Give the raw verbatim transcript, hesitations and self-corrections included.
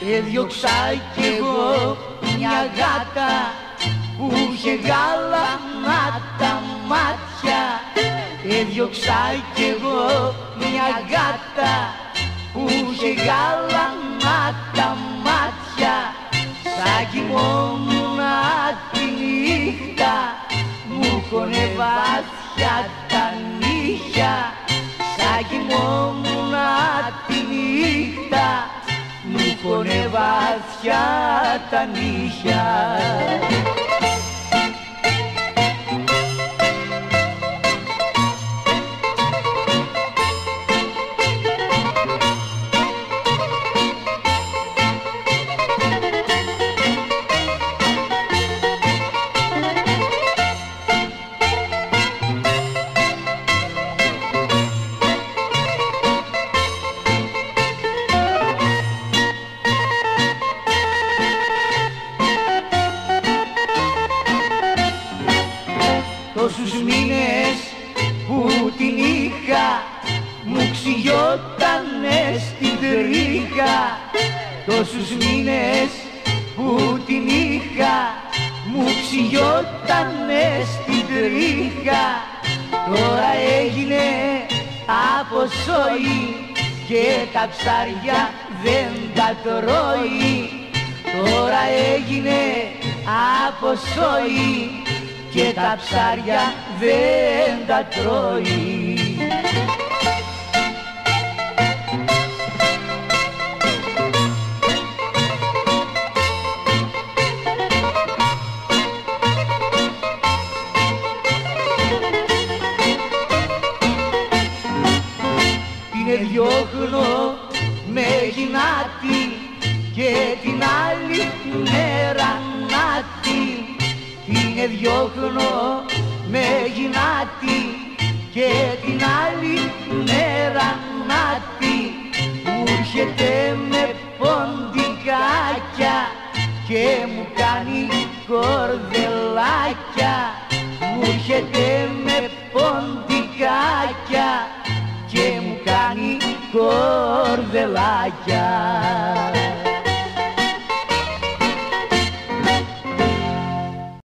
Έδιωξα κι εγώ μια γάτα που είχε γάλανα τα μάτια. Έδιωξα κι εγώ μια γάτα που είχε γάλανα τα μάτια. Σαν κοιμόμουνα τη νύχτα μου κονεβάσια τα νύχια. Σαν κοιμόμουνα τη νύχτα μου κονεβάσια τα νύχια. Τόσους μήνες που την είχα μου ξυγιότανε στην τρίχα. Τόσους μήνες που την είχα μου ξυγιότανε στην τρίχα. Τώρα έγινε από σόι και τα ψάρια δεν τα τρώει. Τώρα έγινε από σόι και τα ψάρια δεν τα τρώει. Την διώχνω με γυνάτη και την άλλη μέρα νάτη. Την διώχνω με γυνάτη και την άλλη μέρα νάτη. Μου έρχεται με ποντικάκια και μου κάνει κορδελάκια. Μου έρχεται με ποντικάκια και μου κάνει κορδελάκια.